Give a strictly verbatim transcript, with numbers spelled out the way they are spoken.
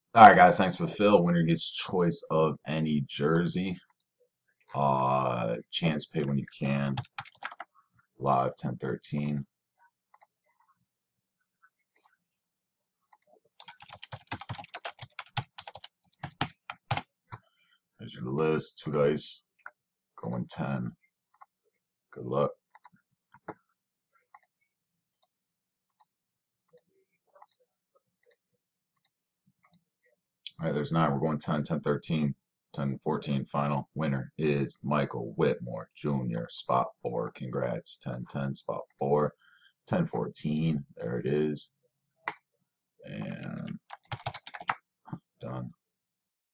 All right, guys. Thanks for the fill. Winner gets choice of any jersey. Uh, chance pay when you can. Live ten thirteen. There's your list. Two dice. Going ten. Good luck. All right, there's nine. We're going ten, ten thirteen, ten fourteen. Final winner is Michael Whitmore Junior Spot four. Congrats. ten ten, spot four. ten fourteen. There it is. And done.